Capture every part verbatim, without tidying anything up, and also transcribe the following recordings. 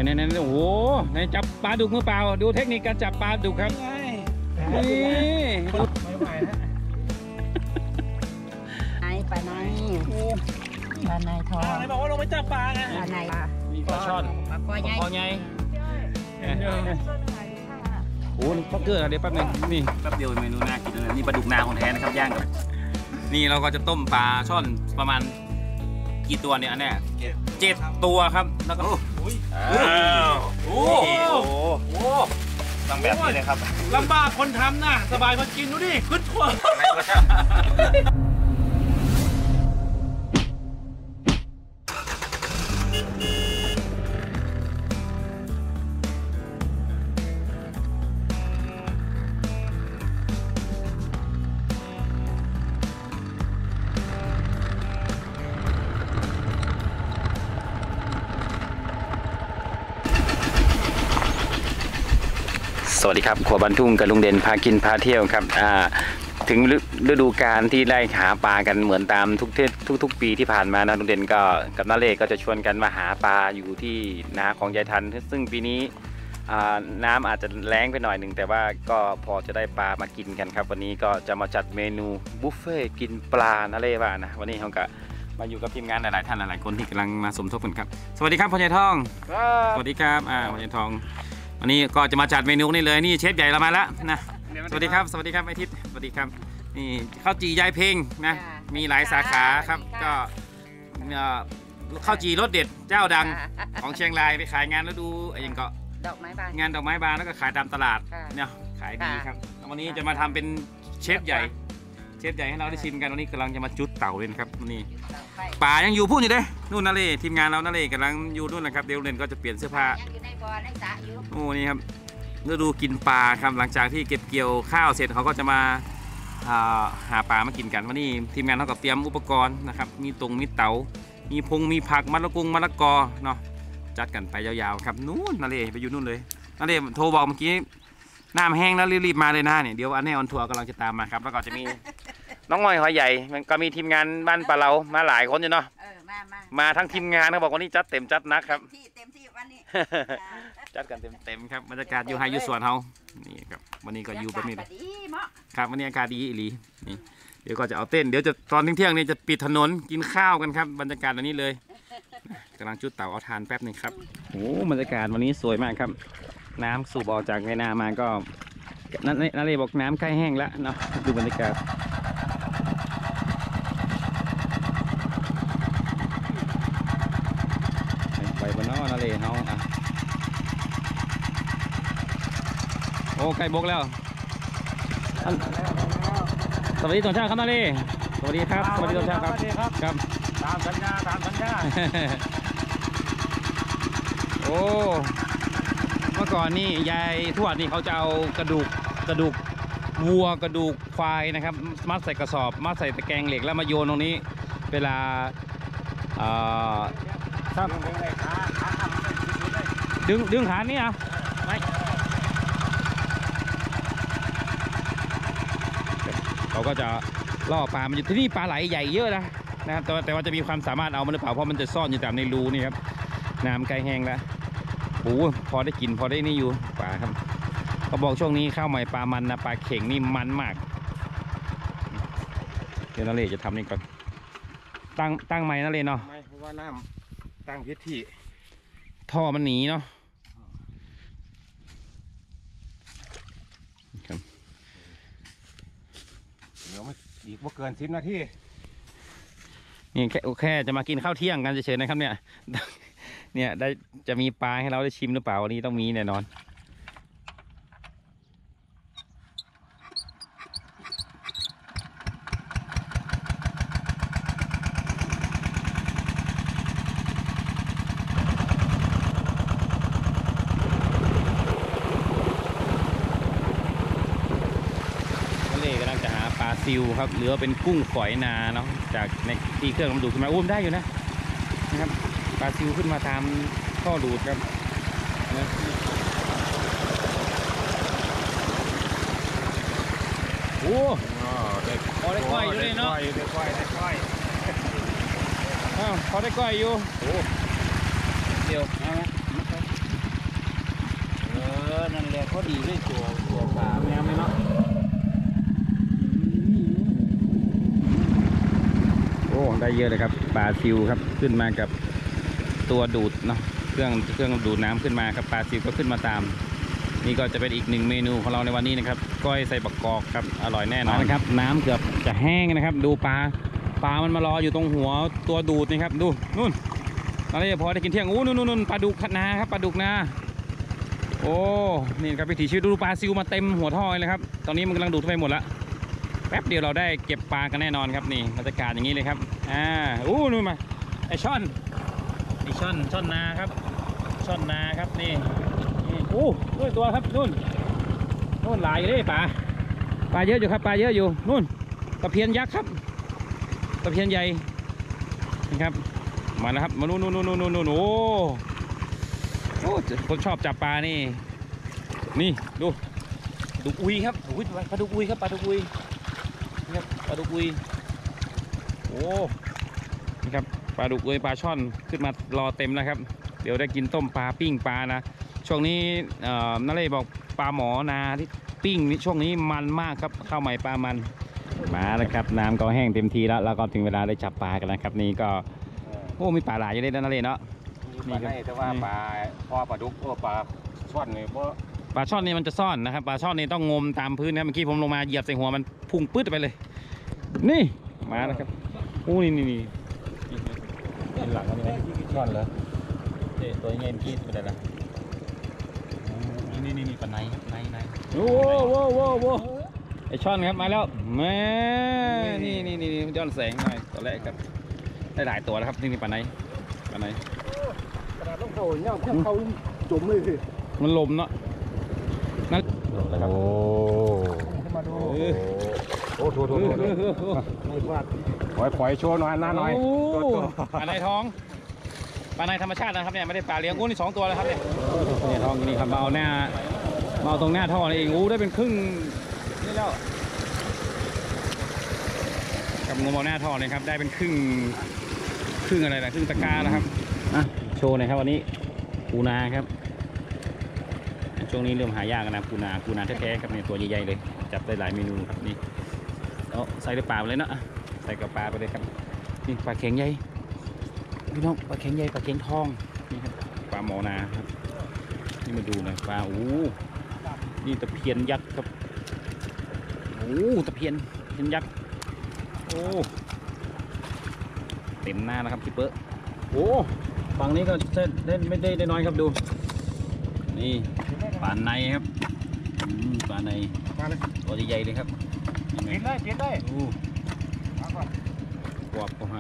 ไหนไหนโอ้โหไหนจับปลาดุกมือเปล่าดูเทคนิคการจับปลาดุกครับนี่ไม่ไหวนะไหนปลาไหนปลาไหนทองไหนบอกว่าลงไปจับปลาไงปลาไหนมีปลาช่อนปลาคอใหญ่คอใหญ่โอ้นี่พักเกอร์เดี๋ยวแป๊บนึงนี่แป๊บเดียวเมนูน่ากินเลยนี่ปลาดุกนาของแท้นะครับย่างกับนี่เราก็จะต้มปลาช่อนประมาณกี่ตัวเนี่ยอันนี้เจ็ดตัวครับแล้วก็โอ้โหต้องแบบนี้เลยครับลำบากคนทำนะสบายคนกินดูดิขึ้นทั่วสวัสดีครับครัวบ้านทุ่งกับลุงเด่นพากินพาเที่ยวครับอ่าถึงฤดูกาลที่ได้หาปลากันเหมือนตามทุกเทศทุกๆปีที่ผ่านมานะลุงเด่นก็กับน้าเล่ก็จะชวนกันมาหาปลาอยู่ที่นาของยายทันซึ่งปีนี้น้ำอาจจะแล้งไปหน่อยหนึ่งแต่ว่าก็พอจะได้ปลามากินกันครับวันนี้ก็จะมาจัดเมนูบุฟเฟ่กินปลาน้าเล่ว่านะวันนี้เขาก็มาอยู่กับทีมงานหลายๆท่านหลายๆคนที่กำลังมาสมทบกันครับสวัสดีครับพ่อใหญ่ทองสวัสดีครับอ่าพ่อใหญ่ทองวันนี้ก็จะมาจัดเมนูนี่เลยนี่เชฟใหญ่เรามาแล้วนะสวัสดีครับสวัสดีครับไอทิศสวัสดีครับนี่ข้าวจียายเพลงนะมีหลายสาขาครับก็ข้าวจีรสเด็ดเจ้าดังของเชียงรายไปขายงานแล้วดูอย่างก็ดอกไม้บานงานดอกไม้บานแล้วก็ขายตามตลาดเนี่ยขายดีครับวันนี้จะมาทำเป็นเชฟใหญ่เชฟใหญ่ให้เราได้ชิมกันวันนี้กำลังจะมาจุดเต่าเลยครับนี่ป่ายังอยู่พูดอยู่เด้นู่นนั่นเลยทีมงานเรานั่นเลยกำลังอยู่นู่นนะครับเดี๋ยวเรนก็จะเปลี่ยนเสื้อผ้าโอ้นี่ครับฤดูกินปลาครับหลังจากที่เก็บเกี่ยวข้าวเสร็จเขาก็จะมาหาปลามากินกันวันนี้ทีมงานเขาก็เตรียมอุปกรณ์นะครับมีตรงมีเต๋ามีพงมีผักมะละกงมะละกอเนาะจัดกันไปยาวๆครับนู่นนั่นเลยไปอยู่นู่นเลยนั่นเลยโทรบอกเมื่อกี้น้ำแห้งแล้วรีบๆมาเลยนะเนี่ยเดี๋ยวอันนี้ออนทัวร์กำลังจะตามมาครับแล้วก็จะมีน้องง่อยหอยใหญ่มันก็มีทีมงานบ้านปลาเรามาหลายคนอยู่เนาะมาทั้งทีมงานเขาบอกว่านี่จัดเต็มจัดนักครับเต็มที่วันนี้จัดกันเต็มๆครับบรรยากาศอยู่ไฮยูสวนเขานี่ครับวันนี้ก็อยู่แบบนี้ครับวันนี้อากาศดีอีหลีนี่เดี๋ยวก็จะเอาเต้นเดี๋ยวจะตอนเที่ยงๆนี่จะปิดถนนกินข้าวกันครับบรรยากาศแบบนี้เลยกำลังจุดเตาเอาทานแป๊บนึงครับโอ้บรรยากาศวันนี้สวยมากครับน้ำสูบออกจากในนามาก็นั่นนั่นเลยบอกน้ำใกล้แห้งแล้วเนาะดูบรรยากาศไปบนนอนั่นเลยเขาอ่ะโอ้ไก่บกแล้วสวัสดีตอนเช้าครับนั่นเลยสวัสดีครับสวัสดีตอนเช้าครับครับตามสัญญาตามสัญญาโอ้เมื่อก่อนนี่ยายทวดนี่เขาจะเอากระดูกกระดูกวัวกระดูกควายนะครับมัดใส่กระสอบมัดใส่ตะแกรงเหล็กแล้วมาโยนตรงนี้เวลาครับดึงดึงขานี่อ่ะไม่เขาก็จะล่อปลามันอยู่ที่นี่ปลาไหลใหญ่เยอะนะนะครับแต่แต่ว่าจะมีความสามารถเอามันหรือเปล่าเพราะมันจะซ่อนอยู่ตามในรูนี่ครับน้ำใกล้แห้งแล้วโอ้พอได้กินพอได้นี่อยู่ปลาครับเขาบอกช่วงนี้ข้าวใหม่ปลามันนะปลาเข่งนี่มันมากเดี๋ยวนาเล่จะทำนี่ก่อนตั้งตั้งไม้นาเล่เนาะไม่เพราะว่าน้ำตั้งพิธีท่อมันหนีเนาะครับเดี๋ยวมันอีกว่าเกินสิบนาทีนี่แค่แค่จะมากินข้าวเที่ยงกันเฉยๆนะครับเนี่ยเนี่ยได้จะมีปลาให้เราได้ชิมหรือเปล่าวันนี้ต้องมีแน่นอนทะเลกำลังจะหาปลาซิวครับหรือว่าเป็นกุ้งฝอยนาเนาะจากในที่เครื่องมันดูดขึ้นมาอุ้มได้อยู่นะนะครับปลาซิวขึ้นมาตามท่อดูดครับนะโอ้เด็กพอได้ก้อยอยู่เลยเนาะได้ก้อยได้ก้อยอ้าวพอได้ก้อยอยู่โอ้เดี๋ยวเอาละอดีเลยตัวตัวปลาแมวไหมเนาะโอ้ได้เยอะเลยครับปลาซิวครับขึ้นมากับตัวดูดเนาะเครื่องเครื่องดูดน้ำขึ้นมาครับปลาซิวก็ขึ้นมาตามนี่ก็จะเป็นอีกหนึ่งเมนูของเราในวันนี้นะครับก้อยใส่บักกอกครับอร่อยแน่นอนนะครับน้ำเกือบจะแห้งนะครับดูปลาปลามันมารออยู่ตรงหัวตัวดูดนี่ครับดูนู่นตอนนี้พอได้กินเที่ยงอู้นู่นนู่นปลาดุกนาครับปลาดุกนาโอ้นี่ครับวิถีชีวิตดูปลาซิวมาเต็มหัวท่อเลยครับตอนนี้มันกำลังดูดไปหมดละแป๊บเดียวเราได้เก็บปลากันแน่นอนครับนี่บรรยากาศอย่างนี้เลยครับอ่าอู้นู่นมาไอช่อนไอช่อนช่อนนาครับช่อนนาครับนี่โอ้ด้วยตัวครับนู่นนู่นหลายเลยปลาปลาเยอะอยู่ครับปลาเยอะอยู่นู่นตะเพียนยักษ์ครับตะเพียนใหญ่นะครับมาแล้วครับมานู่นนู่นนู่นนู่นนู่นโอ้โอ้คนชอบจับปลานี่นี่ดูดุกอุยครับอุ้ยปลาดุกอุยครับปลาดุกอุยนี่ครับปลาดุกอุยโอ้นี่ครับปลาดุกอุยปลาช่อนขึ้นมารอเต็มแล้วครับเดี๋ยวได้กินต้มปลาปิ้งปลานะช่วงนี้นั่นเลยบอกปลาหมอนาที่ปิ้งนี่ช่วงนี้มันมากครับข้าวใหม่ปลามันมาแล้วครับน้ำก็แห้งเต็มทีแล้วแล้วก็ถึงเวลาได้จับปลากันนะครับนี่ก็โอ้มีปลาหลายอยู่เลยนั่นเลยเนาะนี่ก็แต่ว่าปลาพอปลาดุกโอ้ปลาช่อนเนี่ยเพราะปลาช่อนนี่มันจะซ่อนนะครับปลาช่อนนี่ต้องงมตามพื้นนะเมื่อกี้ผมลงมาเหยียบใส่หัวมันพุ่งปื๊ดไปเลยนี่มาแล้วครับโอ้นี่นี่นี่เป็นหลังอันนี้ช่อนเหรอเอ๊ะตัวนี้เมื่อกี้เป็นอะไรล่ะนี่นี่นี่ปลาไหนไหนไหนโอ้โหโว้โว้ไอช่อนครับมาแล้วแม่นี่นี่นี่ย้อนแสงหน่อยตัวแรกครับได้หลายตัวแล้วครับนี่นี่ปลาไหนปลาไหนขนาดต้องโผล่เนี่ยพวกเขาจมเลยสิมันลมเนาะนั่นโอ้มาดูโอ้โหโถโถโถไม่พลาดปล่อยปล่อยโชว์หน่อยหน้าหน่อยปลาในท้องปลาในธรรมชาตินะครับเนี่ยไม่ได้ปลาเลี้ยงกู้นี่สองตัวแล้วครับเนี่ยเนี่ยท้องนี่ครับมาเอาหน้ามาเอาตรงหน้าท่อนี่เองอู้ได้เป็นครึ่งนี่แล้วกับงูเอาหน้าท่อเลยครับได้เป็นครึ่งครึ่งอะไรนะครึ่งตะกร้าแล้วครับอ่ะโชว์หน่อยครับวันนี้ปูนาครับช่วงนี้เริ่มหายากนะปูนาปูนาแท้ๆครับเนี่ยตัวใหญ่ๆเลยจับได้หลายเมนูครับนี่เอาใส่ในปลาไปเลยเนาะใส่กับปลาไปเลยครับนี่ปลาเข็งใหญ่พี่น้องปลาเข็งใหญ่ปลาเข็งทองนี่ครับปลาหมอนาครับนี่มาดูหน่อยปลาโอ้นี่ตะเพียนยักษ์ครับโอ้ตะเพียนเพียนยักษ์โอ้เต็มหน้านะครับพี่เปิ้ลโอ้ฝั่งนี้ก็เล่นไม่ได้ได้น้อยครับดูนี่ปลาในครับปลาในตัวใหญ่ๆเลยครับกินได้กินได้โอ้กวบก็ให้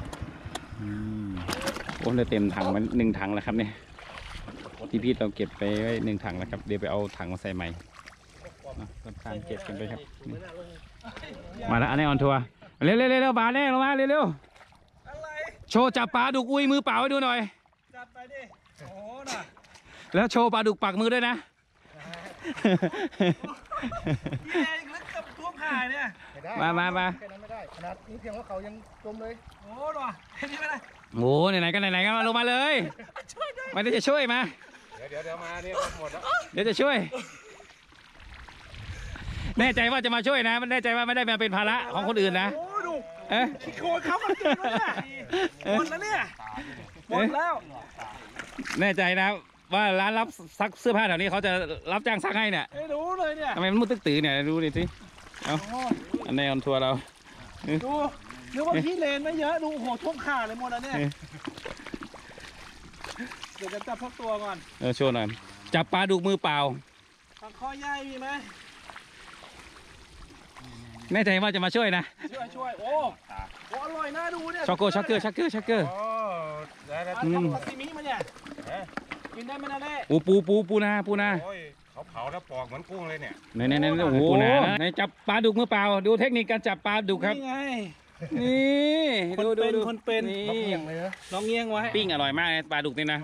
โอ้เลยเต็มถังมันหนึ่งถังแล้วครับเนี่ยที่พี่เราเก็บไปไว้หนึ่งถังแล้วครับเดี๋ยวไปเอาถังมาใส่ใหม่สำคัญเก็บกันไปครับมาแล้วอันนี้ออนทัวร์เร็วๆเร็วๆบาแน่ลงมาเร็วๆโชว์จับปลาดุกอุ้ยมือเปล่าให้ดูหน่อยจับไปดิโอ้น่ะแล้วโชว์ปลาดุกปักมือด้วยนะนี่ไงลึกกับท่วมหายเนี่ยมามามาแค่นั้นไม่ได้ขนาดนี้เพียงว่าเขายังจมเลยโอ้หรอแค่นี้ไม่ได้โอ้ไหนๆก็ไหนๆก็มาลงมาเลยไม่ได้จะช่วยมาเดี๋ยวเดี๋ยวเดี๋ยวมาเนี่ยหมดแล้วเดี๋ยวจะช่วยแน่ใจว่าจะมาช่วยนะมันแน่ใจว่าไม่ได้มาเป็นภาระของคนอื่นนะโอ้ดูเอ๊ะโคนเขามันเกินแล้วเนี่ยหมดแล้วเนี่ยหมดแล้วแน่ใจนะว่าร้านรับซักเสื้อผ้าแถวนี้เขาจะรับจ้างซักให้เนี่ยไม่รู้เลยเนี่ยทำไมมันมุดตึกตื่นเนี่ยดูดิสิเอาอันนี้ออนทัวร์เราดูนึกว่าพี่เลนไม่เยอะดูโหท่วมขาเลยหมดแล้วเนี่ยเดี๋ยวจะจับสักตัวก่อนเออโชว์หน่อยจับปลาดุกมือเปล่าปลาข้อใหญ่มีไหมแน่ใจว่าจะมาช่วยนะช่วยช่วยโอ้โหอร่อยน่าดูเนี่ยช็อกโกช็อกเกอร์ช็อกเกอร์ช็อกเกอร์โอ้ได้แล้วซาซิมิมาเนี่ยกินได้ไหมนะเล่โอ้ปูปูปูนาปูนาเขาเผาแล้วปอกเหมือนกุ้งเลยเนี่ยในในในโอ้โหในจับปลาดุกมือเปล่าดูเทคนิคการจับปลาดุกครับนี่ไงนี่คนเป็นคนเป็นน้องเงี้ยงเลยนะน้องเงี้ยงไว้ปิ้งอร่อยมากปลาดุกนี่นะ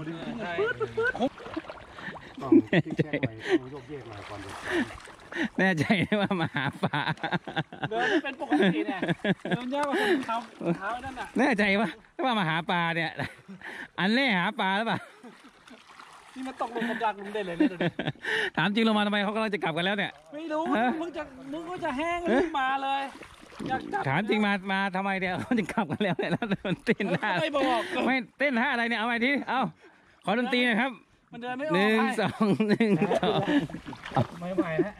แน่ใจว่ามาหาปลาเดินไม่เป็นปกติเนี่ยเดินยากกว่าคนเขาเท้านั่นน่ะแน่ใจว่าว่ามาหาปลาเนี่ยอันแน่หาปลาหรือเปล่านี่มันตกลงกับดักลุงเด่นเลยเนี่ยถามจริงลงมาทำไมเขากำลังจะกลับกันแล้วเนี่ยไม่รู้มึงจะมึงก็จะแห้งมาเลยถามจริงมามาทำไมเดี๋ยวเขาจะกลับกันแล้วเนี่ยแล้วเต้นท่าไม่บอกไม่เต้นท่าอะไรเนี่ยเอาไปทีเอ้าขอดนตรีหน่อยครับมันเดินไม่ออกหนึ่งสองหนึ่งสองไม่ไหวแล้ว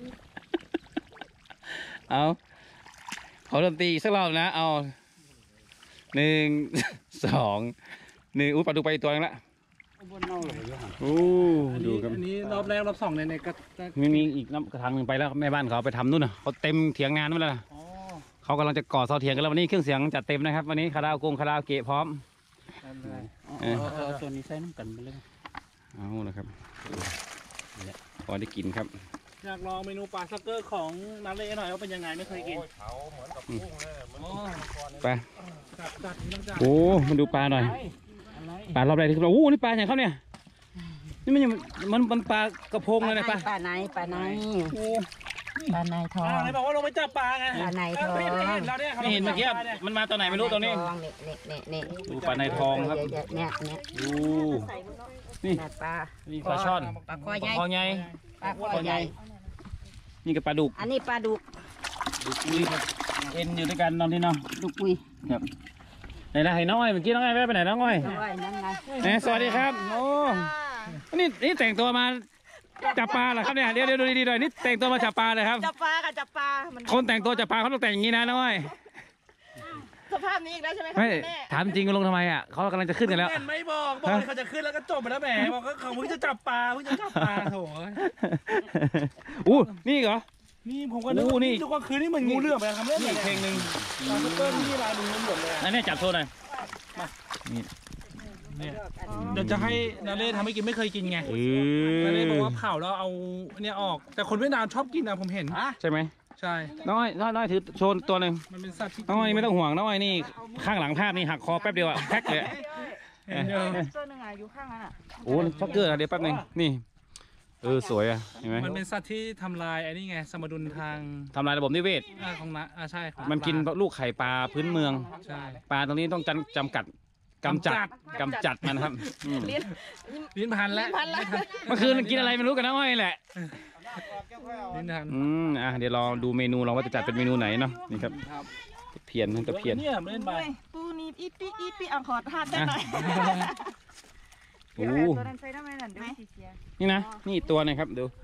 เอาขอดนตรีสักรอบนะเอาหนึ่งสองหนึ่งอู้ปลาดุกไปตัวนึงละโอ้ดูครับอันนี้รอบแรกรอบสองในในกระมีมีอีกน้ำกระถางหนึ่งไปแล้วแม่บ้านเขาไปทำนู่นน่ะเขาเต็มเถียงงานนู่นแล้วเขากำลังจะก่อเสาเถียงกันแล้ววันนี้เครื่องเสียงจัดเต็มนะครับวันนี้คาราโอเกะคาราโอเกะพร้อมตัวนี้ใส่น้ำกันไปเลยเอาละครับพอได้กินครับอยากลองเมนูปลาซักเกอร์ของน้ำเล่หน่อยว่าเป็นยังไงไม่เคยกินปลาโอ้มันดูปลาหน่อยปลารอบแรกที่เราโอ้นี่ปลาอย่างเขาเนี่ยนี่มันมันมันปลากระพงเลยนะปลาปลาไหนปลาไหนปลาไหนทองไหนบอกว่าลงไปจับปลาไงปลาไหนทองไม่เห็นเราเนี่ยไม่เห็นเมื่อกี้มันมาตอนไหนไม่รู้ตอนนี้ดูปลาในทองครับเนี่ยเนี่ยดูนี่ปลานี่ปลาช่อนปลาคอใหญ่คอใหญ่ปลาคอใหญ่นี่กับปลาดุกอันนี้ปลาดุกดุกนี่เอ็นอยู่ด้วยกันตอนที่เนาะดุกปุยครับไหนนะให้น้องอ้อยเมื่อกี้น้องอ้อยไปไหนน้องอ้อยเนี่ยสวัสดีครับโอ้นี่นี่แต่งตัวมาจับปลาเหรอครับเนี่ยเดี๋ยวเดี๋ยวดูดีๆหน่อยนี่แต่งตัวมาจับปลาเลยครับจับปลากับจับปลาคนแต่งตัวจับปลาเขาต้องแต่งอย่างนี้นะน้องอ้อยสภาพนี้อีกแล้วใช่ไหมไม่ถามจริงลงทำไมอ่ะเขากำลังจะขึ้นกันแล้วไม่บอกบอกเขาจะขึ้นแล้วก็จบไปแล้วแหมบอกเขาเพิ่งจะจับปลาเพิ่งจะจับปลาโถ่อู้นี่เหรอนี่ผมก็นึกว่านี่ทุกคืนนี่มันงูเลือดไปทำเล่นอีกเพลงหนึ่งตอนเปิ้ลนี่ลายดูหมดเลยอันนี้จับโชว์หน่อยมานี่เนี่ยเดี๋ยวจะให้นาเล่ทำให้กินไม่เคยกินไงนาเล่บอกว่าเผาแล้วเอาเนี่ยออกแต่คนเวียดนามชอบกินนะผมเห็นใช่ไหมใช่น้อยน้อยน้อยถือโชว์ตัวหนึ่งมันเป็นสัตว์ที่น้อยไม่ต้องห่วงน้อยนี่ข้างหลังภาพนี่หักคอแป๊บเดียวอะแพ็คเลยตัวหนึ่งอยู่ข้างนั้นอ่ะโอ้ช็อกเกอร์เดี๋ยวแป๊บนึงนี่เออสวยอ่ะเห็นไหมมันเป็นสัตว์ที่ทำลายไอ้นี่ไงสมดุลทางทำลายระบบนิเวศของนะอ่าใช่มันกินลูกไข่ปลาพื้นเมืองใช่ปลาตรงนี้ต้องจำกัดกำจัดกำจัดมันครับลิ้นพันแล้วเมื่อคืนกินอะไรไม่รู้กันนะอ้อยแหละลิ้นพันอืมอ่ะเดี๋ยวรอดูเมนูเราว่าจะจัดเป็นเมนูไหนเนาะนี่ครับเพียนตะเพียนเนี่ยเล่นไปปูนี่อีปีอีปีอ่างขอทานได้หน่อยโอ้นี่นะนี่ตัวนึงครับดู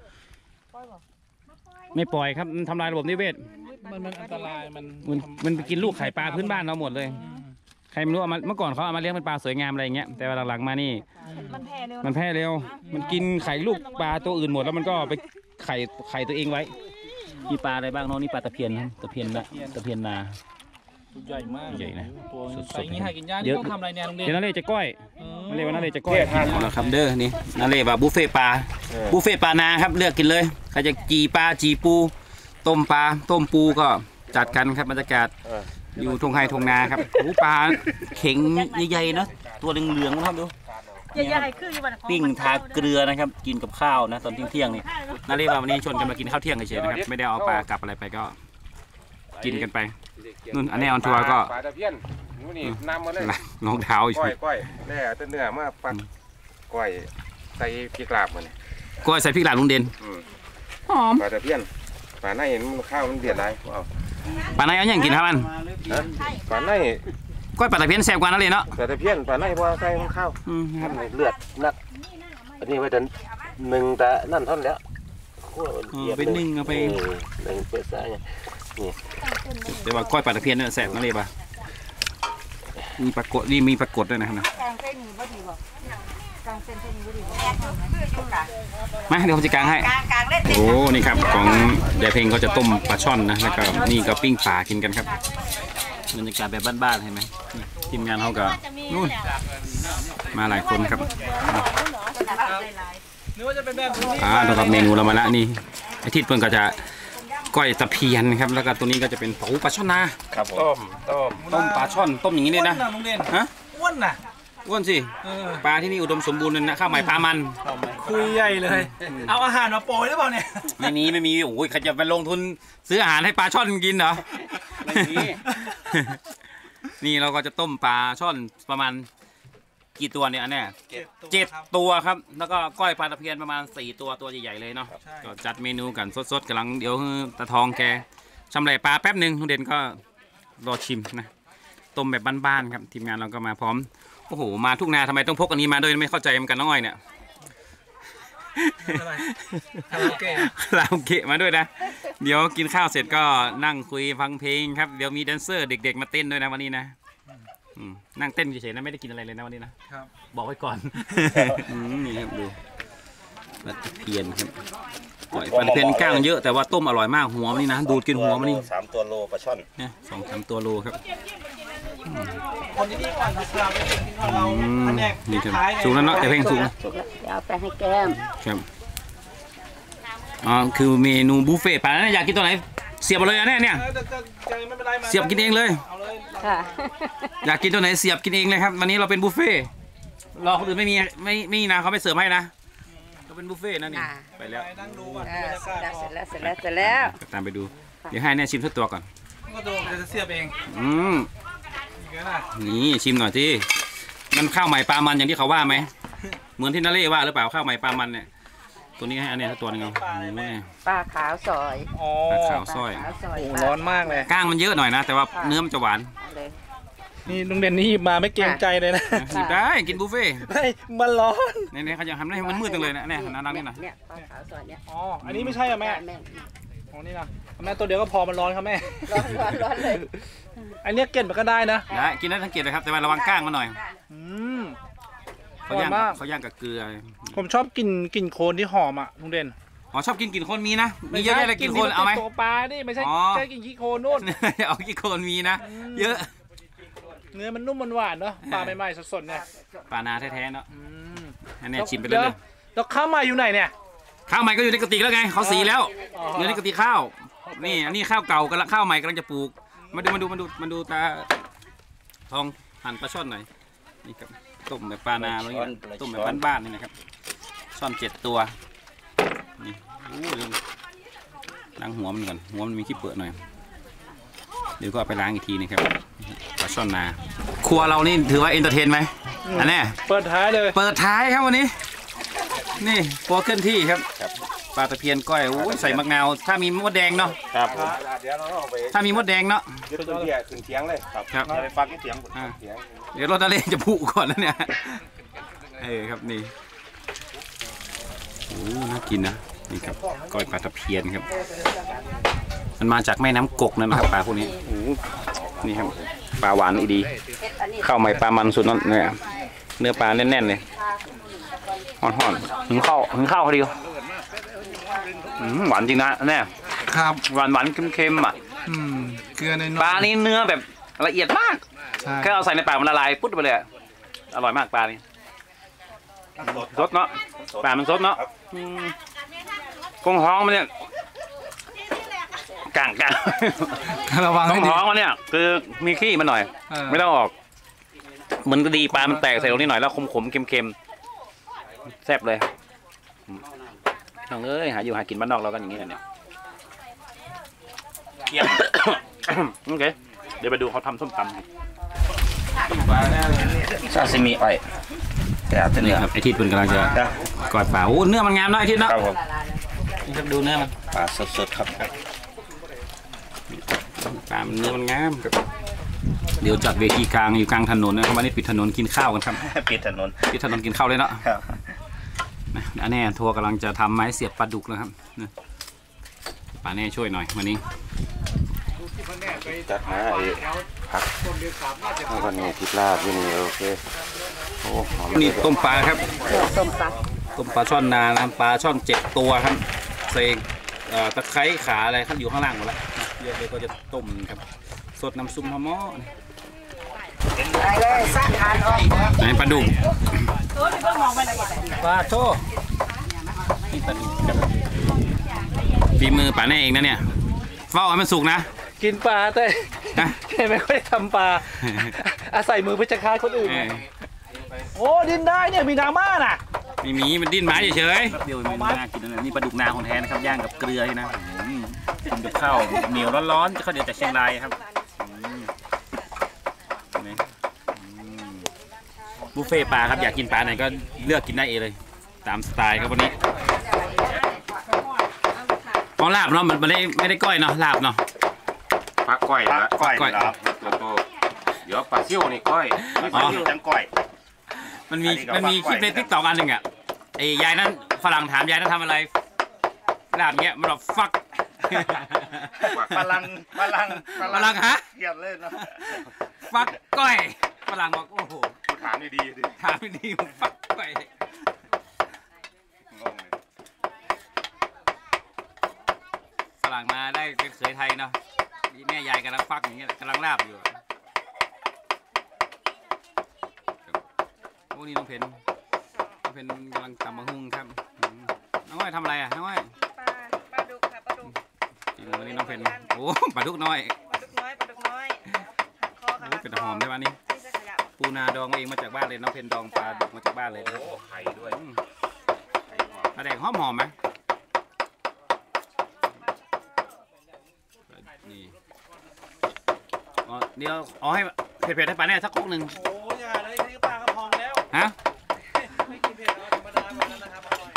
ไม่ปล่อยครับทำลายระบบนิเวศมันมันอันตรายมันมันไปกินลูกไข่ปลาพื้นบ้านเราหมดเลยใครไม่รู้เอามาเมื่อก่อนเขาเอามาเลี้ยงเป็นปลาสวยงามอะไรอย่างเงี้ยแต่หลังๆมานี่มันแพร่เร็วมันแพร่เร็วมันกินไข่ลูกปลาตัวอื่นหมดแล้วมันก็ไปไข่ไข่ตัวเองไว้มีปลาอะไรบ้างน้องนี่ปลาตะเพียนตะเพียนนะตะเพียนนาใหญ่มากใหญ่นะสุดๆอย่างนี้หากินยากนี่ต้องทำอะไรเนี่ยลุงเด่นเดี๋ยวนั่นเลยจะก้อยนั่นเลยว่านั่นเลยจะก้อยเอาละครับเด้อนี่นั่นเลยว่าบุฟเฟ่ปลาบุฟเฟ่ปลานาครับเลือกกินเลยใครจะจีปลาจีปูต้มปลาต้มปูก็จัดกันครับบรรยากาศอยู่ทงไฮทงนาครับโอ้ปลาเข็งใหญ่ๆเนาะตัวเหลืองๆครับดูใหญ่ๆคือปิ้งทาเกลือนะครับกินกับข้าวนะตอนเที่ยงๆนี่นั่นเลยว่าวันนี้ชวนกันมากินข้าวเที่ยงเฉยๆนะครับไม่ได้เอาปลากลับอะไรไปก็กินกันไปนู่นอันนี้ออนทัวร์ก็ปลาตะเพียนนู่นนี่น้ำมาเลยรองเท้าก้อยก้อยแน่แต่เนื้อมาปัดก้อยใส่พริกลาบมันก้อยใส่พริกลาบลุงเด่นหอมปลาตะเพียนปลาในเห็นมันข้าวมันเดือดไรเอาปลาในเอาอย่างกินครับมันปลาในก้อยปลาตะเพียนแซ่บกว่านั่นเลยเนาะปลาตะเพียนปลาในพอใส่มันข้าวทำเลือดนักอันนี้ไว้เดินหนึ่งแต่นั่นท่อนแล้วเป็นหนึ่งเอาไปหนึ่งเปิดสายนี่เดี๋ยวว่าก้อยปลาตะเพียนเนี่ยแซ่บนั่นเลยป่ะมีปลากดนี่มีปลากดด้วยนะครับนะมาเดี๋ยวผมจะกางให้โอ้นี่ครับของยายเพลงเขาจะต้มปลาช่อนนะแล้วก็นี่ก็ปิ้งปลากินกันครับบรรยากาศแบบบ้านๆเห็นไหมทีมงานเขาก็นู่นมาหลายคนครับอ่าแล้วก็เมนูเรามาละนี่ไอทิศเพิ่งก็จะก้อยตะเพียนครับแล้วก็ตัวนี้ก็จะเป็นปูปลาช่อนนาครับต้มต้มต้มปลาช่อนต้มอย่างนี้เลยนะฮะอ้วนน่ะอ้วนสิปลาที่นี่อุดมสมบูรณ์เลยนะข้าวใหม่ปลามันคุยใหญ่เลยเอาอาหารมาโปรยหรือเปล่าเนี่ยไม่มีไม่มีโอ้ยใครจะไปลงทุนซื้ออาหารให้ปลาช่อนกินเหรอไม่มีนี่เราก็จะต้มปลาช่อนประมาณกี่ตัวเนี่ยอันเนี้ยเจ็ดเจ็ดครับตัวครับแล้วก็ก้อยปลาตะเพียนประมาณสี่ตัวตัวใหญ่ๆเลยเนาะใช่ก็จัดเมนูกันสดๆกำลังเดี๋ยวตาทองแกชำแหละปลาแป๊บหนึ่งลุงเด่นก็รอชิมนะต้มแบบบ้านๆครับทีมงานเราก็มาพร้อมโอ้โหมาทุกนาทำไมต้องพกอันนี้มาด้วยไม่เข้าใจเหมือนกันน้องอ้อยเนี่ยอะไรคาราโอเกะคาราโอเกะมาด้วยนะเดี๋ยวกินข้าวเสร็จก็นั่งคุยฟังเพลงครับเดี๋ยวมีแดนเซอร์เด็กๆมาเต้นด้วยนะวันนี้นะอืมนั่งเต้นเฉยๆนะไม่ได้กินอะไรเลยนะวันนี้นะครับ บอกไว้ก่อน อืมนี่ครับดูปลาตะเพียนครับปล่อยปลาตะเพียนก้างเยอะแต่ว่าต้มอร่อยมากหัวมันนี่นะดูดกินหัวมันนี่สามตัวโลปลาช่อนเนี่ยสองสามตัวโลครับคนที่นี่ก่อนเราไปกินที่เราอืมอันเนี้ยนี่ครับขายสูงแล้วเนาะแต่เพลงสูงสุกแล้วเดี๋ยวเอาไปให้แก้มครับอ๋อคือเมนูบุฟเฟ่ต์ปลาเนี่ยอยากกินตัวไหนเสียบมาเลยนะเนี่ยเนี่ยเออจะจะจะไม่เป็นไรมาเสียบกินเองเลยเอาเลยค่ะอยากกินตัวไหนเสียบกินเองเลยครับวันนี้เราเป็นบุฟเฟ่ต์รอคนอื่นไม่มีไม่ไม่มีนะเขาไม่เสิร์ฟให้นะเราเป็นบุฟเฟ่ต์นะนี่อ่าไปแล้วไปนั่งดูก่อนเอดูบรอรยากาศเสร็จแล้วเสร็จแล้วเสร็จแล้วตามไปดูเดี๋ยวให้เนี่ยชิมสักตัวก่อนก็ดูเดี๋ยวจะเสียบเองอืมอีกแล้วนะนี่ชิมหน่อยที่มันข้าวใหม่ปลามันอย่างที่เขาว่าไหมเหมือนที่นาเล่ว่าหรือเปล่าข้าวใหม่ปลามันเนี่ยตัวนี้ให้อันเนี้ยสักตัวหนึงเอาโอ้โหเนี่ยปลาขาวซอยอ๋อปลาขาวซอยปลาขาวซอยโอ้ร้อนมากเลยก้างมันเยอะหน่อยนะ แต่ว่าเนื้อมันจะหวานเอาเลยนี่ลุงเด่นนี่หยิบมาไม่เกรงใจเลยนะหยิบได้กินบุฟเฟ่ต์ไม่มันร้อนเนี่ยๆเขาจะทำให้มันมืดจังเลยนะเนี่ยนั่งนี่นะเนี่ยปลาขาวซอยเนี่ยอ๋ออันนี้ไม่ใช่อะแม่แม่อ๋อนี่นะแม่ตัวเดียวก็พอมันร้อนครับแม่ร้อนร้อนร้อนเลยอันเนี้ยเก็ดมันก็ได้นะได้กินได้ทั้งเกล็ดเลยครับแต่ว่าระวังก้างมันหน่อยอืมเขาย่างอร่อยมากเขาย่างกับเกลือผมชอบกินกลิ่นโคลนที่หอมอ่ะลุงเด่นอ๋อชอบกินกลิ่นโคนมีนะมีเยอะแยะเลยกลิ่นโคนเอาไหมตัวปลาดิไม่ใช่อ๋อใช่กลิ่นขี้โคลนนู่นเอากลิ่นโคนมีนะเยอะเนื้อมันนุ่มมันหวานเนาะปลาใหม่ๆสดๆเนี่ยปลานาแท้ๆเนาะอืมอันเนี้ยชิมไปเรื่อยแล้วข้าวใหม่อยู่ไหนเนี่ยๆข้าวใหม่ก็อยู่ในกระติกแล้วไงเขาสีแล้วอ๋ออยู่ในกระติกข้าวนี่อันนี้ข้าวเก่ากำลังข้าวใหม่กำลังจะปลูกมาดูมาดูมาดูมาดูตาทองหั่นปลาช่อนหน่อยนี่ครับต้มแบบปลานาอะไรเงี้ยต้มแบบบ้านๆนี่นะครับช่อนเจ็ดตัวนี่โอ้เดี๋ยวล้างหัวมันก่อนหัวมันมีขี้เปื่อยหน่อยเดี๋ยวก็เอาไปล้างอีกทีนะครับปลาช่อนนาครัวเรานี่ถือว่าเอนเตอร์เทนไหมอันนี้เปิดท้ายเลยเปิดท้ายครับวันนี้ นี่ครัวเคลื่อนที่ครับปลาตะเพียนก้อยโอ้ยใส่มะนาวถ้ามีมดแดงเนาะครับเดี๋ยวเราเอาไปถ้ามีมดแดงเนาะยึดต้นเบี้ยขึ้นเทียงเลยครับครับจะไปฟังที่เทียงเทียงเดี๋ยวรถทะเลจะผุก่อนแล้วเนี่ยเออครับนี่โอ้น่ากินนะนี่ครับก้อยปลาตะเพียนครับ มันมาจากแม่น้ำกกนั่นนะครับปลาพวกนี้โอ้นี่ครับปลาหวานดีข้าวใหม่ปลามันสุดนั่นเนี่ยเนื้อปลาแน่นๆเลยห่อนๆถึงข้าวถึงข้าวเขาดีอืมหวานจริงนะเนี่ยครับหวานหวานๆเค็มๆอ่ะอืมเกลือในปลานี่เนื้อแบบละเอียดมากใช่แค่เอาใส่ในปากมันละลายปุ๊บไปเลยอะอร่อยมากปลานี่สดเนาะปลามันสดเนาะอืมกงท้องมันเนี่ยกางกางระวังกให้งดีท้องมันเนี่ยคือมีขี้มันหน่อยเออไม่ต้องออกเหมือนกระดีปลามันแตกใส่ตรงนี้หน่อยแล้วขมๆเค็มๆแซ่บเลยน้องเอ้ยหาอยู่หากินบ้านนอกเรากันอย่างนี้แหละเนี่ยเกี่ยม โอเคเดี๋ยวไปดูเขาทำส้มตำซาซิมิอ้อยแต่อาจจะนี่เนื้อครับไอทิศเป็นกำลังจะกอดปลาโอ้เนื้อมันงามเนาะไอทิศเนาะครับผมนี่ครับดูเนื้อมันปลาสดๆครับปลามันเนื้อมันงามครับเดี๋ยวจัดเวทีกลางอยู่กลางถนนนะครับวันนี้ปิดถนนกินข้าวกันครับปิดถนนปิดถนนกินข้าวเลยเนาะครับนะอันนี้ทัวร์กำลังจะทำไม้เสียบปลาดุกแล้วครับนะปลาแน่ช่วยหน่อยวันนี้จัดมาไอ้ผักวันนี้ทิพลาบอยู่นี่โอเคโอ้หอมนี่ต้มปลาครับส้มปลาต้มปลาช่อนนานะครับปลาช่อนเจ็ดตัวครับใส่เอ่อตะไคร้ขาอะไรครับอยู่ข้างล่างหมดแล้วนะเดี๋ยวเดี๋ยวก็จะต้มครับสดน้ำซุปฮะหม้อไปเลยสร้างทานออกไหนปลาดุกปลาโทนี่ปลาดุกครับฝีมือป่าแน่เองนะเนี่ยเฝ้าให้มันสุกนะกินปลาแต่นะแค่ไม่ค่อยทำปลา อาศัยมือเพชรฆาตคนอื่นเออโอ้ดินได้เนี่ยมีดราม่าน่ะไม่มีมันดิ้นไม้เฉยๆเดี๋ยวมันน่ากินนะนี่ปลาดุกนาของแท้นะครับย่างกับเกลือนี่นะอืมกินกับข้าวเหนียวร้อนๆข้าวเหนียวจากเชียงรายครับอืมเห็นไหมอืมบุบุฟเฟ่ปลาครับอยากกินปลาไหนก็เลือกกินได้เองเลยตามสไตล์ครับวันนี้อ๋อลาบเนาะมันไม่ได้ไม่ได้ก้อยเนาะลาบเนาะปลาก้อยละก้อยก้อยครับแล้วก็เดี๋ยวปลาเซี่ยวนี่ก้อยปลาซิ่วจังก้อยมันมีอันนี้ก็มันมีคลิปในปลาก้อยทิกตอกอันหนึ่งอ่ะไอ้ยายนั้นฝรั่งถามยายนั้นทำอะไรลาบเงี้ยมันบอกฟักพลังพลังฝรั่งฮะเกียดเลยเนาะฟักก้อยฝรั่งบอกโอ้โหถามดีๆดิถามไม่ดีผมฟักก้อยฝรั่งมาได้เป็นเขยไทยเนาะแม่ยายกำลังฟักอย่างเงี้ยกำลังลาบอยู่โอ้นี่น้องเพนน้องเพนกำลังตำมะฮุ่งครับอืมน้องอ้อยทำอะไรอ่ะน้องอ้อยปลาปลาดุกค่ะปลาดุกจริงวันนี้น้องเพนโอ้ปลาดุกน้อยปลาดุกน้อยปลาดุกน้อยคอค่ะโอ้เป็นหอมได้ป่ะนี่ที่จะขยับปูนาดองเองมาจากบ้านเลยน้องเพนดองปลาดุกมาจากบ้านเลยนะครับโอ้ไข่ด้วยอืมปลาแดงหอมหอมไหมนี่อ๋อเดี๋ยวเอาให้เผ็ดๆให้ปลาแน่สักครกหนึ่งโอ้ยอย่าเลยนี่ก็ปลากระพองแล้วฮะไม่กินเผ็ดแล้วธรรมดาแบบนั้นนะครับอร่อย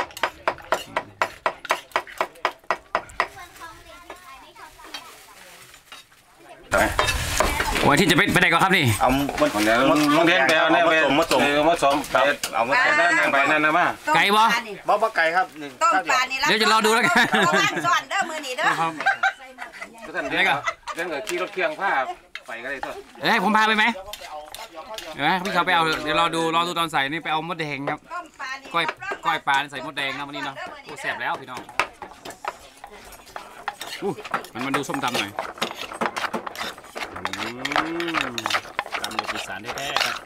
วันที่จะไปไปไหนก่อนครับนี่เอามันเดี๋ยวลงเรียนไปเอาเนี่ยไปมาส่งเออมาส่งไปเอามาส่งนั่นนั่นไปนั่นนะมาไก่บ่บ่บ่ไก่ครับหนึ่งต้มข้าวปเดียวลานี่เดี๋ยวจะรอดูแล้วกันเอาบ้านสอนเด้อมือนี่เด้อก็ท่านเดี๋ยวก็เดี๋ยวก็ขี่รถเคียงผ้าไปก็ได้ตัวเอ้ยผมพาไปไหมเดี๋ยวให้พี่เขาไปเอาเดี๋ยวรอดูรอดูตอนใส่นี่ไปเอามดแดงครับต้มปลานี่ก้อยก้อยปลาใส่มดแดงนะวันนี้เนาะโอ้แซ่บแล้วพี่น้องอู้มันมาดูส้มตำหน่อยอืมตำในอีสานแท้ๆครับ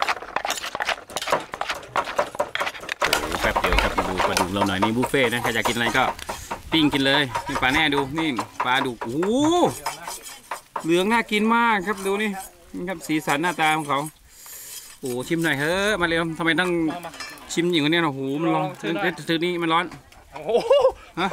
โอ้แป๊บเดียวครับดูปลาดุกเราหน่อยนี่บุฟเฟ่ต์นะใครอยากกินอะไรก็ปิ้งกินเลยนี่ปลาแน่ดูนี่ปลาดุกโอ้โหเหลืองน่ากินมากครับดูนี่นี่ครับสีสันหน้าตาของเขาโอ้ชิมหน่อยเฮ้ยมาเร็วทำไมต้องมามาชิมอย่างนี้นะโอ้โหมันร้อนลองชิมหน่อยเอ๊ะถือนี่มันร้อนโอ้โหฮะ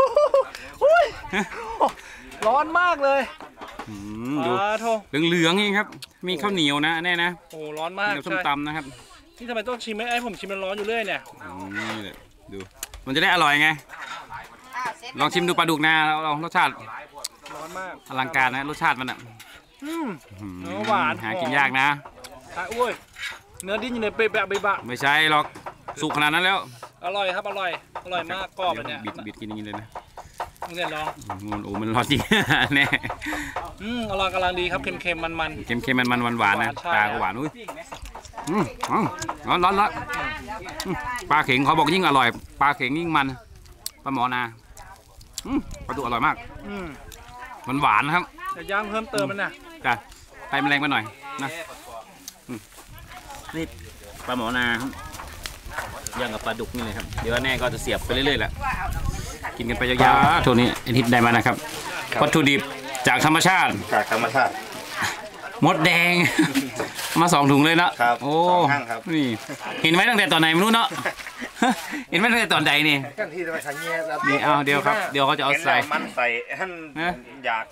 ร้อนมากเลยอืมดูอ่าโทเหลืองๆนี่ครับมีข้าวเหนียวนะแน่นะโอ้ร้อนมากเดี๋ยวส้มใช่ตำนะครับที่ทำไมต้องชิมไหมไอ้ผมชิมมันร้อนอยู่เรื่อยเนี่ยอืมนี่แหละดูมันจะได้อร่อยไงอ้าวเสร็จลองชิมดูปลาดุกนะลองรสชาติร้อนมากอลังการนะรสชาติมันอ่ะอืมอืมเนื้อหวานหากินหอมยากนะอ่ะอุ้ยเนื้อดิ้นอยู่ในเปะๆใบะไม่ใช่หรอกสุกขนาดนั้นแล้วๆอร่อยครับอร่อยอร่อยมากกรอบเลยเนี่ยบิดบิดกินอย่างนี้เลยนะเนี่ยลองอืมโอ้มันร้อนจริง แน่อืมอร่อยกำลังดีครับเค็มๆมันเค็มๆมันมันหวานๆนะใช่ปลาก็หวานอุ้ยอืมอ๋อร้อนร้อนร้อนอืมปลาเข็งเขาบอกยิ่งอร่อยปลาเข็งยิ่งมันปลาหมอนาอืมปลาดุกอร่อยมากๆอืมมันหวานนะครับจะย่างเพิ่มเติมมันน่ะจ้ะไฟมันแรงไปหน่อยนะอืมนี่ปลาหมอนาครับย่างกับปลาดุกนี่เลยครับเดี๋ยวแน่ก็จะเสียบไปเรื่อยๆแหละกินกันไปยาวๆช่วงนี้อาทิตย์ได้มานะครับวัตถุดิบจากธรรมชาติจากธรรมชาติมดแดง มาสองถุงเลยเนาะครับโอ้สองข้างครับนี่เห็นไหมตั้งแต่ตอนไหนไม่รู้เนาะ เห็นไหมตั้งแต่ตอนใดนี่กันที่จะไปขายเงี้ยครับนี่เอาเดี๋ยวครับเดี๋ยวเขาจะเอาใส่ห็นแล้วมันใส่ท่านฮะอยาก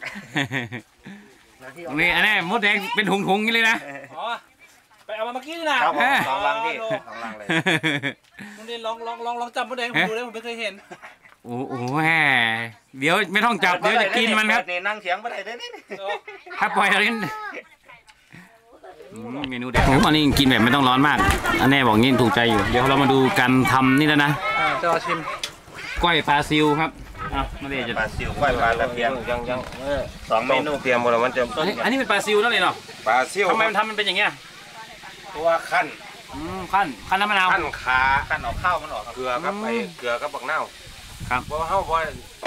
นี่อันนี้มดแดงเป็นถุงๆอย่างนี้เลยนะอ๋อไปเอามาเมื่อกี้นี่นะครับผมเอ้ยสองลังพี่สองลังเลยมึงเรียนลองลองลองลองจับมดแดงผมดูเลยผมไม่เคยเห็นโอ้โหแหมเดี๋ยวไม่ต้องจับเดี๋ยวจะกินมันครับนี่นั่งเถียงไม่ได้เลยนี่ถ้าปล่อยเราเล่นอืมเมนูเด็ดผมอันนี้กินแบบไม่ต้องร้อนมาก อันนี้บอกงี้ถูกใจอยู่ เดี๋ยวเรามาดูการทำนี่แล้วนะอ่าจะรอชิมก้อยปลาซิวครับอ่ะมาเลยจะปลาซิวก้อยปลาตะเพียนยังยังสองเมนูเตรียมหมดแล้วมันจะอันนี้อันนี้เป็นปลาซิวนั่นเลยเนาะปลาเซี่ยวทำไมมันทำมันเป็นอย่างเงี้ยตัวขั้นอืมขั้นขั้นน้ำมะนาวขั้นขาขั้นออกข้าวมันออกครับเกลือกับไอ้เกลือกับบักนาวครับเพราะว่าเฮาบ่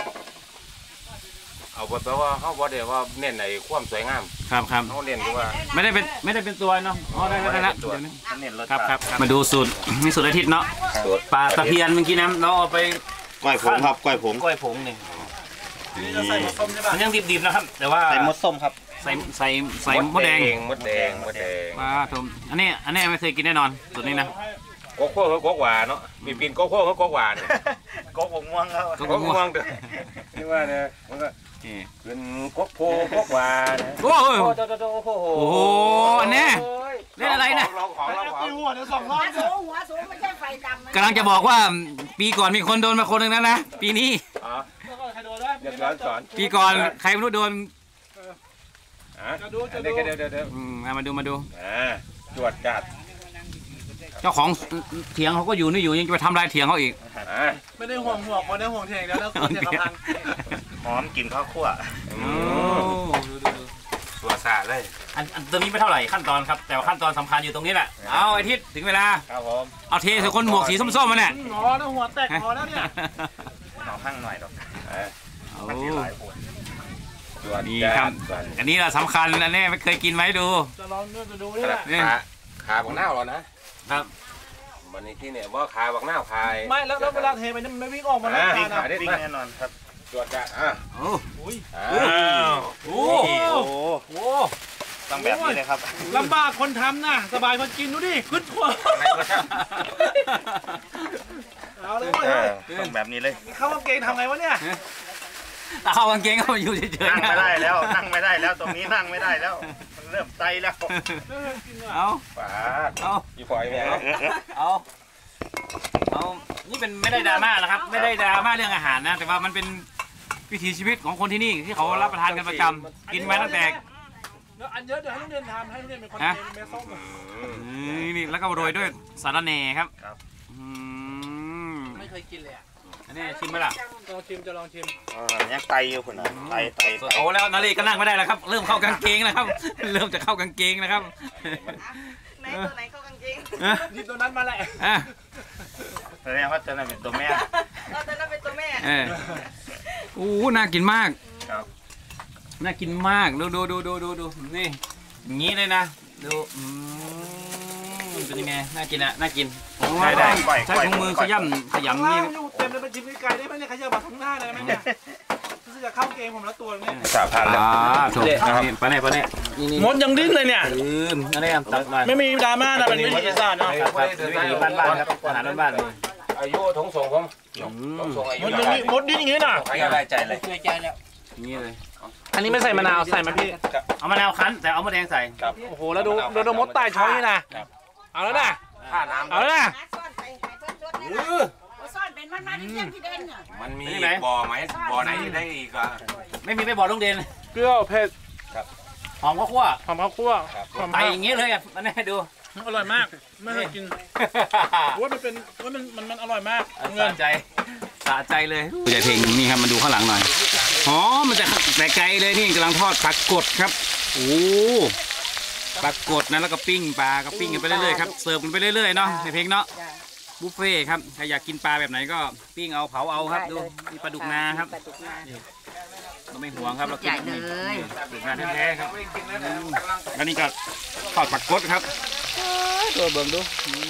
เอาบ่แปลว่าเฮาบ่ได้ว่าเน้นในความสวยงามครับครับเฮาเน้นที่ว่าไม่ได้เป็นไม่ได้เป็นตัวเนาะอ๋อได้ได้ได้แล้วไม่ได้เป็นตัวเดี๋ยวนี้ท่านเน้นรสครับชาติครับมาดูสูตรนี่สูตรอาทิตย์เนาะปลาตะเพียนเมื่อกี้นะเราเอาไปก้อยผงครับก้อยผงก้อยผงหนึ่งนี่จะใส่มะส้มใช่ป่ะมันยังดิบๆนะครับ แต่ว่าใส่มดส้มครับใส่ใส่ใส่มดแดงมดแดงมดแดงปลาทมอันนี้อันนี้ไม่เคยกินแน่นอนสูตรนี้นะโกโก้เขาโกกหวานเนาะมีปีนโกโก้เขาโกกหวานโกผงม่วงครับก็โกก็กม่วม่วงงเด้อที่ว่าเนี่ยมันก็นี่เป็นโกโก้โกกหวานโอ้ยโอ้โหโอ้โหโอ้โหอันนี้เล่นอะไรนะลองของลองของตีหัวเดี๋ยวสองรอบหัวสูงหัวสูงไม่ใช่ไฟดำกำลังจะบอกว่าปีก่อนมีคนโดนมาคนหนึ่งแล้วนะปีนี้อ๋อแล้วก็ใครโดนได้เดี๋ยวสอนสอนปีก่อนใครไม่รู้โดนอ่ะเดี๋ยวเดี๋ยวเดี๋ยวเดี๋ยวอืมเอามาดูมาดูอ่าจวดจัดเจ้าของเถียงเขาก็อยู่นี่อยู่ยังจะไปทำลายเถียงเขาอีกอ่าไม่ได้ห่วงหัวไม่ได้ห่วงเทงแล้วแล้วคนจะกระพังหอมกลิ่นข้าวคั่วตัวสาดเลยอันอันตัวนี้ไม่เท่าไหร่ขั้นตอนครับแต่ว่าขั้นตอนสำคัญอยู่ตรงนี้แหละเอาไอ้ทิศถึงเวลาครับผมเอาเทใส่คนหมวกสีส้มๆมาเนี่ยงอแล้วหัวแตกงอแล้วเนี่ยหอมข้างหน่อยหรอกโอ้มันมีหลายผลจวดนี่จัครับดอันนี้แหละสำคัญอันนี้ไม่เคยกินไหมดูจะลองดูจะดูนี่แหละนี่ขาขาบักหน้าเรานะครับ วันนี้ที่เนี่ยว่าขาบักหน้าพายไม่แล้วแล้วเวลาเทไปนี่มันไม่วิ่งออกมาแล้วปิ้งนะปิ้งแน่นอนครับจวดจัดอ่ะโอ้อุ้ยอ้าวโหโอ้โหโอ้ต้องแบบนี้เลยครับลำบากคนทำนะสบายคนกินดูดิขึ้นทั่วเอาเลยเออต้องแบบนี้เลยเข้ากางเกงทำไงวะเนี่ยตาเข้ากางเกงก็มาอยู่เฉยนั่งๆไม่ได้แล้ว นั่งไม่ได้แล้ว ตรงนี้นั่งไม่ได้แล้ว มันเริ่มไตแล้วเอาฝาดเอาอีฝอยแม่เอาเอานี่เป็นไม่ได้ดราม่านะครับไม่ได้ดราม่าเรื่องอาหารนะแต่ว่ามันเป็นวิถีชีวิตของคนที่นี่ที่เขารับประทานกันประจำกินมาตั้งแต่แล้วอันเยอะเดี๋ยวให้โรงเรียนทำให้โรงเรียนเป็นคนเทเป็นแม่ส้มนี่นี่แล้วก็โรยด้วยสาระแหน่ครับครับอืมไม่เคยกินเลยอ่ะอันนี้ชิมไหมล่ะลองชิมจะลองชิมอ่ายังไตอยู่คุณนะไตไตไตโอ้แล้วนาลีก็นั่งไม่ได้แล้วครับ เริ่มเข้ากางเกงแล้วครับ เริ่มจะเข้ากางเกงนะครับไหนตัวไหนเข้ากางเกงอ่ะหยิบตัวนั้นมาแหละอ่ะแสดงว่าจะนั่นเป็นตัวแม่เราตัวนั้นเป็นตัวแม่เออโอ้น่ากินมากครับน่ากินมากดูดูดูดูดูดูนี่อย่างนี้เลยนะดูอืมเป็นยังไงน่ากินอะน่ากินได้ได้ใช้ถุงมือขย้ำขยำข้างนี่ล่างอยู่เต็มเลยเป็นชิมไกลได้ไหมเนี่ยใครจะมาข้างหน้าเลยไหมเนี่ยรู้สึกจะเข้าเกมผมแล้วตัวเนี่ยสาพันแล้วอ่าถูกนี่ไปไหนไปไหนนี่นี่มดยังดิ้นเลยเนี่ยลืมอะไรอ่ะตัดหน่อยไม่มีดราม่านะเป็นวิทยาศาสตร์เนาะครับวิถีบ้านๆครับอาหารบ้านๆเลยอายุทงส่งผมทงส่งอายุมดยังมดดิ้นอย่างนี้น่ะใครก็ได้ใจเลยนี่เลยอันนี้ไม่ใส่มะนาวใส่มาพี่เอามะนาวคั้นแต่เอามะแดงใส่โอ้โหแล้วดูดูดูมดใต้ช้อยนี่นะเอาแล้วนะค่าน้ำเอาแล้วนะซ่อนไปหายเพื่อนรถนี่นะซ่อนเป็นมันมาที่เที่ยงที่เด่นเนี่ยมันมีบ่อไหมบ่อไหนได้อีกอ่ะไม่มีไปบอกลุงเด่นเปรี้ยวเผ็ดหอมข้าวคั่วหอมข้าวคั่วหอมไตอย่างงี้เลยอ่ะมันให้ดูอร่อยมากไม่เคยกินว่ามันเป็นว่ามันมันมันอร่อยมากเงิสะนใจสะใจเลยใหญ่เพลงนี่ครับมาดูข้างหลังหน่อยอ๋อมันจะแต่ไกลเลยนี่กำลังทอดปลากดครับโอ้ปลากดนะแล้วก็ปิ้งปลาก็ปิ้งกันไปเรื่อยๆครับเสิร์ฟกันไปเรื่อยๆเนาะในเพลงเนาะบุฟเฟ่ครับใครอยากกินปลาแบบไหนก็ปิ้งเอาเผาเอาครับดูมีปลาดุกนาครับปลาดุกนาเราไม่ห่วงครับเราใหญ่เลยปลาดุกนาแท้ๆครับแล้วนี่ก็ทอดปลากดครับตัวเบิ่งดู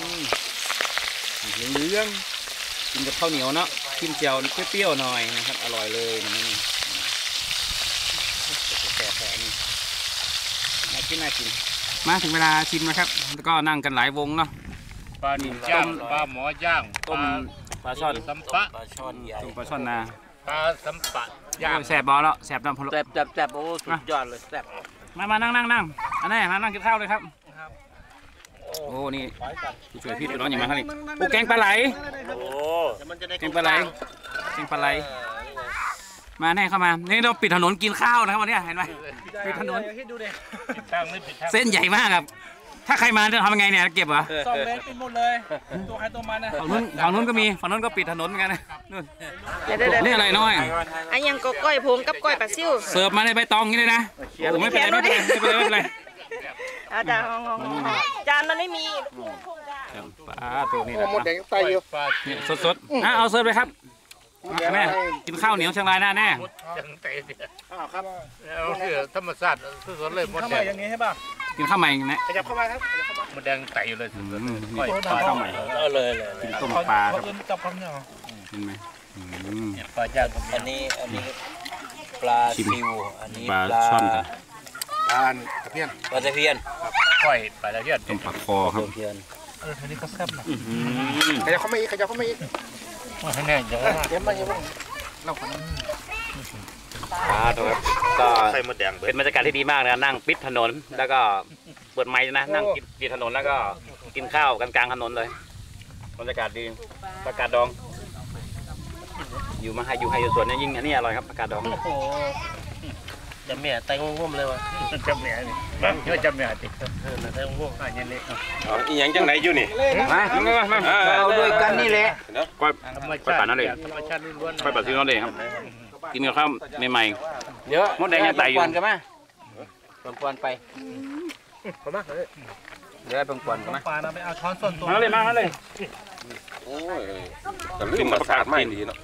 เหลืองๆกินกับข้าวเหนียวเนาะจิ้มเจียวเปรี้ยวๆหน่อยนะครับอร่อยเลยนี่นี่แสบๆนี่น่ากินน่ากินมาถึงเวลาชิมนะครับแล้วก็นั่งกันหลายวงเนาะปลาดิบย่างปลาหมอย่างต้มปลาช่อนสัมปะต้มปลาช่อนนาปลาสัมปะย่างแสบบอแล้วแสบน้ำพะโล้แซ่บแซ่บแซ่บโอ้สุดยอดเลยแซ่บมามานั่งนั่งนั่งอันนี้มานั่งกินข้าวเลยครับโอ้นี่ผู้ช่วยพี่ตัวน้องอย่างมาข้างนี้โอ้แกงปลาไหลโอ้แกงปลาไหลแกงปลาไหลมาแน่เข้ามานี่เราปิดถนนกินข้าวนะครับวันนี้เห็นไหมปิดถนนคิดดูดิผิดทางไม่ผิดทางเส้นใหญ่มากครับถ้าใครมาจะทำยังไงเนี่ยเก็บเหรอสองเลนปิดหมดเลยตัวใครตัวมันนะฝั่งนู้นฝั่งนู้นก็มีฝั่งนู้นก็ปิดถนนเหมือนกันนะนู่นเดี๋ยวเดี๋ยวเดี๋ยวนี่อะไรน้อยอันยังก็ก้อยผงกับก้อยปลาซิ่วเสิร์ฟมาในใบตองอย่างนี้เลยนะโอ้ไม่เป็นไรไม่เป็นไรไม่เป็นไรไม่เป็นไรอาจารย์จานมันไม่มีปลาตัวนี้นะหมดแดงไตอยู่ปลาสดสดๆอ่ะเอาเสิร์ฟเลยครับแม่กินข้าวเหนียวเชียงรายหน้าแน่ยังไตเนี่ยครับเอาเสือธรรมชาติสดๆเลยหมดทำแดไมงอย่างนี้ใช่ป่ะกินข้าวใหม่นะขยับเข้ามาครับหมดแดงไตอยู่เลยอืสดมๆนี่ปลาข้าวใหม่เออเลยเลยกินต้มปลาครับเขาจับคำเนี่ยเห็นไหมอืมปลาย่างอันนี้อันนี้ปลาชิมซิวอันนี้ปลาช่อนกันปลาตะเพียนปลาตะเพียนก้อยปลาตะเพียนต้มปลาคอครับตะเพียนเอออันนี้ก็แซ่บนะอื้อหือขยับเข้ามาอีกขยับเข้ามาอีกให้แน่เยอะเย็บมาเย็บมาปลาตัวครับก็ไข่มดแดงเบิเป็ดนบรรยากาศที่ดีมากนะนั่งปิดถนนแล้วก็เปิดปิดไมค์นะนั่งกินกินถนนแล้วก็กินข้าวกันกลางถนนเลยบรรยากาศดีผักกาดดองอยู่มาให้อยู่ให้อยู่สวนเนี่ยยิ่งอันนี้อร่อยครับผักกาดดองโอ้โหจะเมียแตงง่วงเลยวะจะเมียนี่เยอะจะเมียติเออแตงง่วงอ่ะยันเล็กอ๋ออีหยังจังไหนอยู่นี่มามามาเอาด้วยกันนี่แหละก้อยธรรมก้อยชาติป่านั่นเลยธรรมชาติล้วนๆก้อยป่าซีโนเลยครับกินกับข้าวใหม่เดี๋ยวมดแดงยังไต่อยู่ปอนกันมาปอนไปเดี๋ยวปอนกันมาปลานะไปเอาช้อนส่วนตัวๆมาเลยมาเลยโอ้ยแต่ลืมมาสาดไม่ดีเนาะ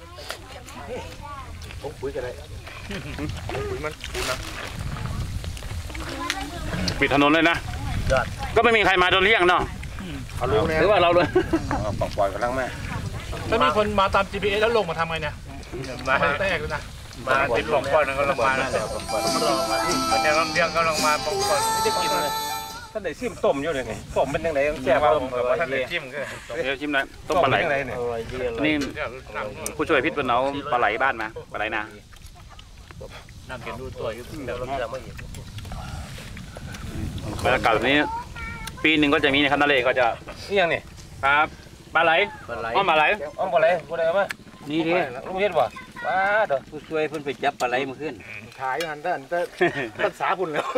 ปิดถนนเลยนะก็ไม่มีใครมาโดนเรียกเนาะหรือว่าเราเลยปังปอยกำลังมาถ้ามีคนมาตาม จี พี เอส แล้วลงมาทำไงเนี่ยมามาแตกเลยนะมาติดปองก้อนก็ลงมาแล้วมันจะลำเลียงก็ลงมาปองก้อนไม่ได้กินเลยท่านได้ซิมต้มอยู่เลยไงต้มเป็นยังไงแซ่บต้มกับท่านได้จิ้มก็เดี๋ยวชิมหน่อยต้มปลาไหลยังไงเนี่ยนี่ผู้ช่วยพิษเป็นเอาปลาไหลบ้านมาปลาไหลนาน้ำกินดูตัวอยู่เดี๋ยวเราจะไม่หยิบบรรยากาศแบบนี้ปีหนึ่งก็จะมีนะครับนาเลก็จะนี่ยังนี่ครับปลาไหลปลาไหลอ้อมปลาไหลอ้อมบ่ไรบ่ได้มานี่ดิลุงเฮ็ดบ่ว้าเด้อผู้ช่วยเพิ่นไปจับปลาไหลมาขึ้นขายหันแต่แต่ภาษาพุ่นแล้ว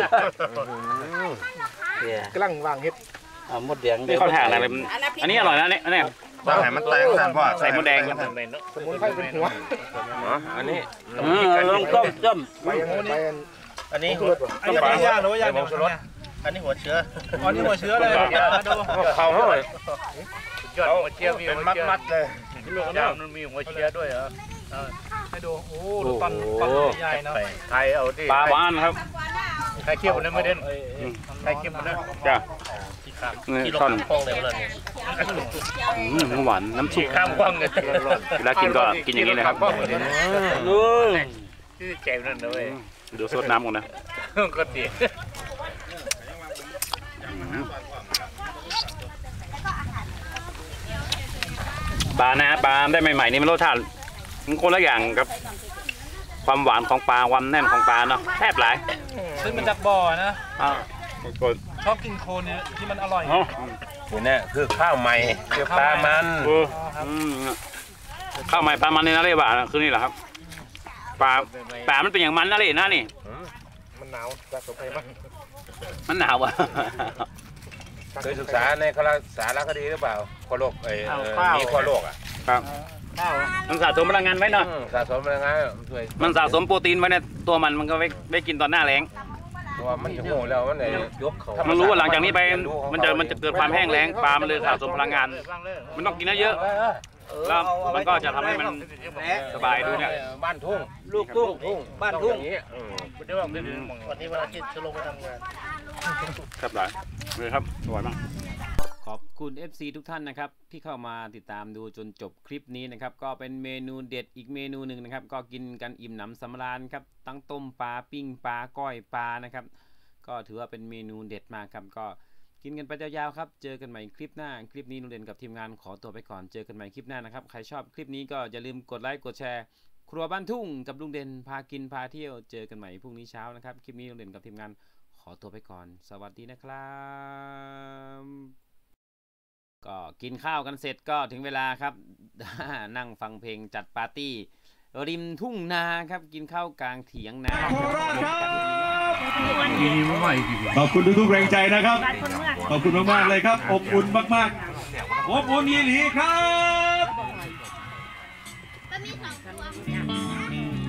เนี่ยกำลังวางเฮ็ดเอาหมดแดงนี่เขาแถกอะไรเป็นอันนี้อร่อยนะเนี่ยอันนี้ต้องให้มันแตงสั่นพ่อใส่หมูแดงครับสมุนไพรเป็นหัวอ๋ออันนี้เออลองต้มต้มไปอันไปอันอันนี้อันนี้ไม่ย่างหรือว่าย่างผงชูรสอันนี้หัวเชื้ออ๋อนี่หัวเชื้อเลยมาดูเขาเฮาเลยยอดหัวเชื้อมีเป็นหัวมัดเชื้อมัดๆเลยยาวมันมีหัวเชื้อด้วยเหรอให้ดูโอ้ดูตอนตอนใหญ่ๆเนาะไทยเอาที่ปลาหวานครับไทยเคี่ยวมันไม่เด่นไทยเคี่ยวมันนะจ้ะที่ข้ามนี่ที่ลท่อนงฟองเลยมันเลยอืมหวานน้ำซุที่ปข้ามกว้างเลยเวลากินก็กินอย่างนี้เลยครับดูที่เจ็บนั่นเลยดูซดน้ำก่อนนะก็ตีปลานะปลาได้ใหม่ๆนี่มันรสชาติมันคนละอย่างกับความหวานของปลาความแน่นของปลาเนาะแทบหลายซึ่งมันจากบ่อนะอ้าวกดชอบกินโคลนเนี่ยที่มันอร่อยเนาะนี่นะคือข้าวใหม่คือปลามันเอออืมข้าวใหม่ปลามันนี่นะเรียกว่าคือนี่แหละครับปลาปลามันเป็นอย่างมันนะเลยนะนี่มันหนาวสะสมไปมั้งมันหนาวอ่ะเคยศึกษาในคณะสารคดีหรือเปล่าขั้วโลกเอ้ยมีขั้วโลกอ่ะครับมันสะสมพลังงานไว้เนาะสะสมพลังงานช่วยมันสะสมโปรตีนไว้ในตัวมันมันก็ไว้ไว้กินตอนหน้าแล้งตัวมันจะโง่แล้วมันไหนยกเขามันรู้ว่าหลังจากนี้ไปมันจะมันจะเกิดความแห้งแล้งปลามันเลยสะสมพลังงาน มันต้องกินเยอะๆแล้วมันก็จะทำให้มันสบายดูเนี่ยบ้านทุ่งลูกทุ่งบ้านทุ่งเดี๋ยววันนี้วันอาทิตย์จะลงไปทำงานครับหลายเลยครับสวยมากขอบคุณ เอฟ ซี ทุกท่านนะครับที่เข้ามาติดตามดูจนจบคลิปนี้นะครับก็เป็นเมนูเด็ดอีกเมนูหนึ่งนะครับก็กินกันอิ่มหนำสำราญครับตั้งต้มปลาปิ้งปลาก้อยปลานะครับก็ถือว่าเป็นเมนูเด็ดมากครับก็กินกันไปยาวๆครับเจอกันใหม่คลิปหน้าคลิปนี้ลุงเด่นกับทีมงานขอตัวไปก่อนเจอกันใหม่คลิปหน้านะครับใครชอบคลิปนี้ก็อย่าลืมกดไลค์กดแชร์ครัวบ้านทุ่งกับลุงเด่นพากินพาเที่ยวเจอกันใหม่พรุ่งนี้เช้านะครับคลิปนี้ลุงเด่นกับทีมงานขอตัวไปก่อนสวัสดีนะครับก็กินข้าวกันเสร็จก็ถึงเวลาครับ นั่งฟังเพลงจัดปาร์ตี้ริมทุ่งนาครับกินข้าวกลางเถียงนาขอบคุณทุกๆแรงใจนะครับ ขอบคุณมากๆเลยครับ อบอุ่นมากๆ อบอุ่นยีหลีครับ